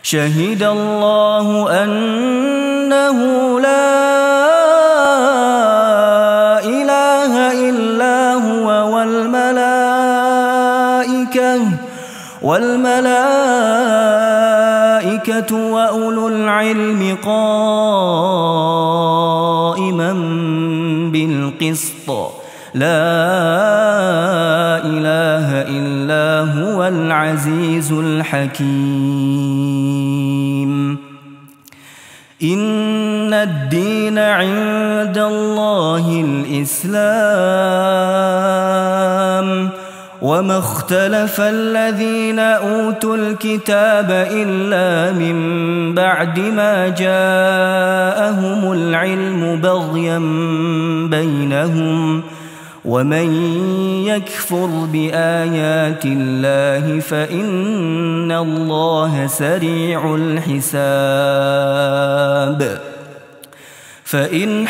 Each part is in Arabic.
شهد الله أنه لا إله إلا هو والملائكة وأولو العلم قائما بالقسط لا إله إلا هو العزيز الحكيم إن الدين عند الله الإسلام وما اختلف الذين أوتوا الكتاب إلا من بعد ما جاءهم العلم بغيا بينهم ومن يكفر بآيات الله فإن الله سريع الحساب فإن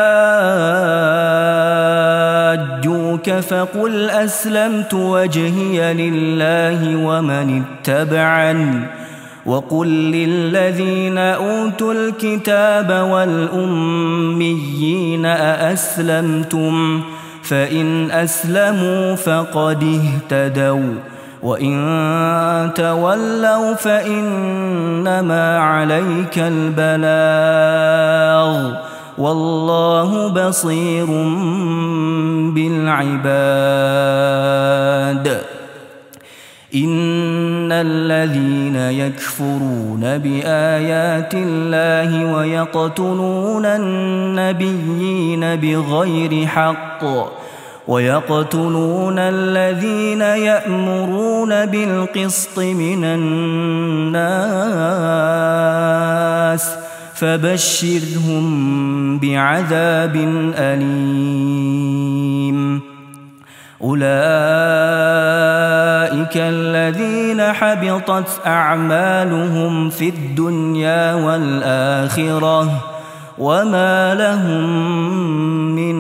حاجوك فقل أسلمت وجهي لله ومن اتبعني وقل للذين أوتوا الكتاب والأميين أأسلمتم فإن أسلموا فقد اهتدوا وإن تولوا فإنما عليك البلاغ والله بصير بالعباد إن الذين يكفرون بآيات الله ويقتلون النبيين بغير حق ويقتلون الذين يأمرون بالقسط من الناس فبشرهم بعذاب أليم أولئك الذين حبطت أعمالهم في الدنيا والآخرة وما لهم من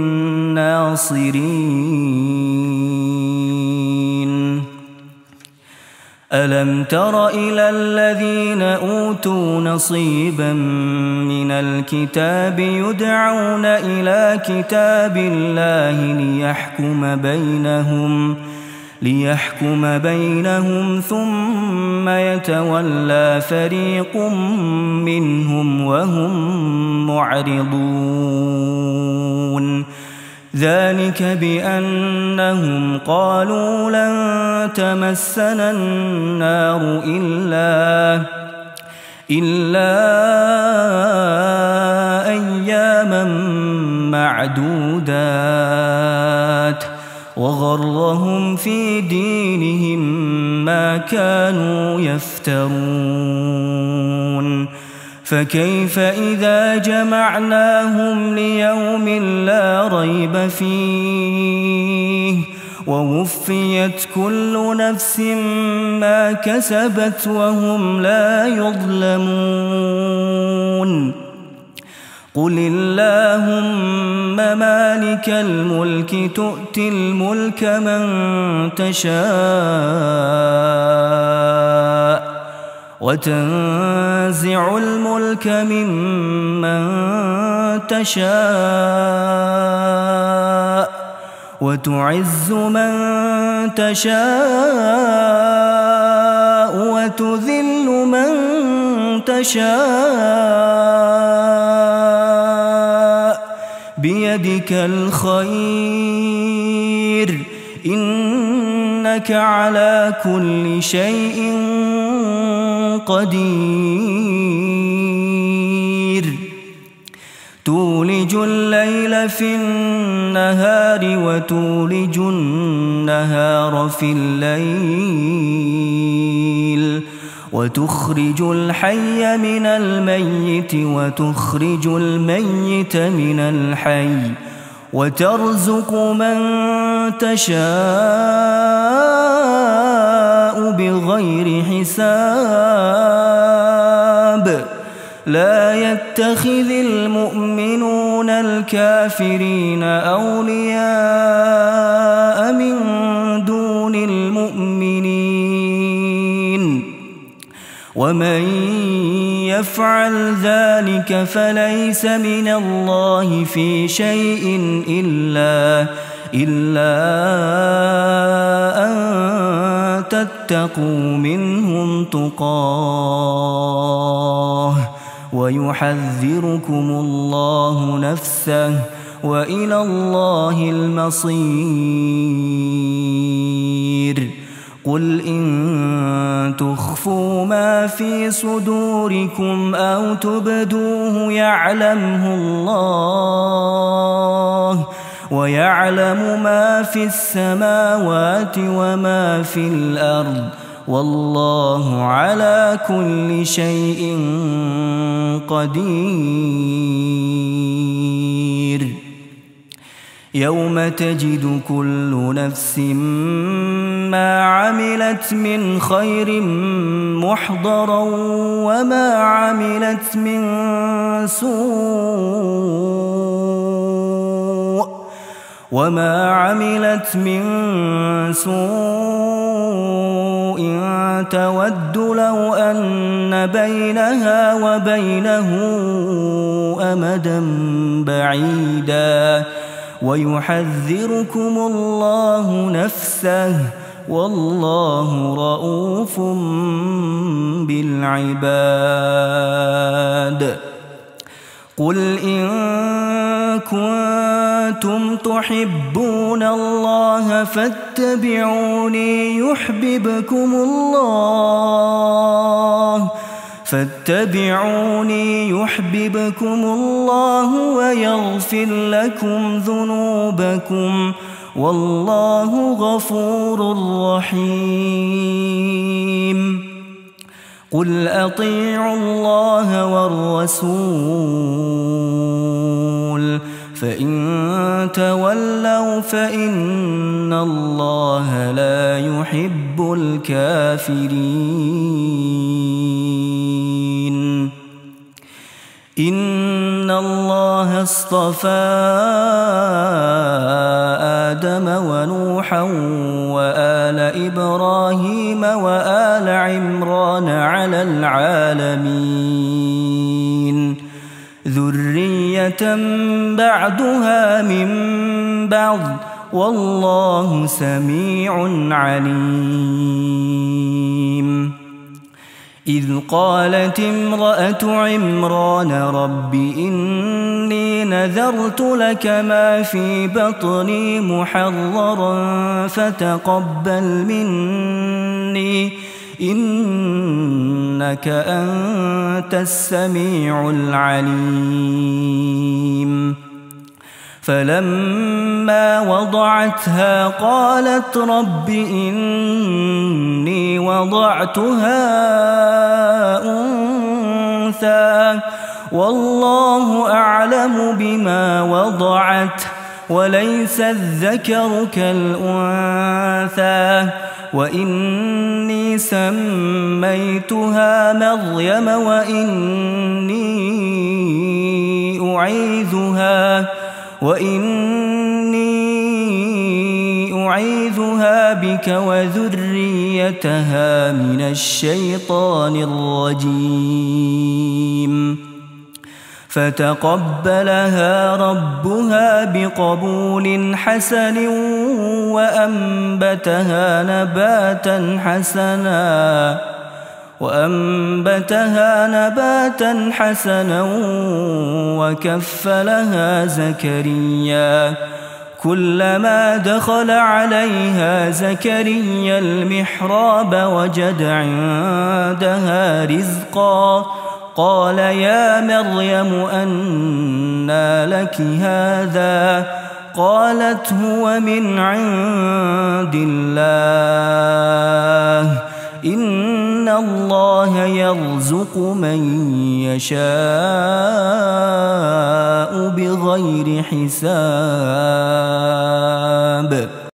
ناصرين ألم تر إلى الذين أوتوا نصيبا من الكتاب يدعون إلى كتاب الله ليحكم بينهم ثم يتولى فريق منهم وهم معرضون ذلك بأنهم قالوا لن تمسنا النار إلا أياما معدودات وغرهم في دينهم ما كانوا يفترون فكيف إذا جمعناهم ليوم لا ريب فيه ووفيت كل نفس ما كسبت وهم لا يظلمون قل اللهم مالك الملك تؤتي الملك من تشاء وتنزع الملك ممن تشاء وتعز من تشاء وتذل من تشاء بيدك الخير إنك على كل شيء قدير تولج الليل في النهار وتولج النهار في الليل وتخرج الحي من الميت وتخرج الميت من الحي وترزق من تشاء بغير حساب لا يتخذ المؤمنون الكافرين أولياء من دون المؤمنين ومن يفعل ذلك فليس من الله في شيء إلا أن تتقوا منهم تقاه ويحذركم الله نفسه وإلى الله المصير. قل إن تخفوا ما في صدوركم أو تبدوه يعلمه الله ويعلم ما في السماوات وما في الأرض والله على كل شيء قدير. يوم تجد كل نفس ما عملت من خير محضرا وما عملت من سوء تود لو أن بينها وبينه أمدا بعيدا ويحذركم الله نفسه والله رؤوف بالعباد. قل إن كنتم تحبون الله فاتبعوني يحببكم الله ويغفر لكم ذنوبكم والله غفور رحيم. قل أطيعوا الله والرسول فإن تولوا فإن الله لا يحب الكافرين. إن الله اصطفى آدم ونوحا وآل إبراهيم وآل عمران على العالمين ذرية بعضها من بعض والله سميع عليم. إذ قالت امرأة عمران رب إني نذرت لك ما في بطني محررا فتقبل مني إنك أنت السميع العليم. فلما وضعتها قالت رب إني وضعتها أنثى والله أعلم بما وضعت وليس الذكر كالأنثى وإني سميتها مريم وإني أعيذها بك وذريتها من الشيطان الرجيم. فتقبلها ربها بقبول حسن وأنبتها نباتا حسنا وكفلها زكريا. كلما دخل عليها زكريا المحراب وجد عندها رزقا قال يا مريم أنى لك هذا قالت هو من عند الله إن الله يرزق من يشاء بغير حساب.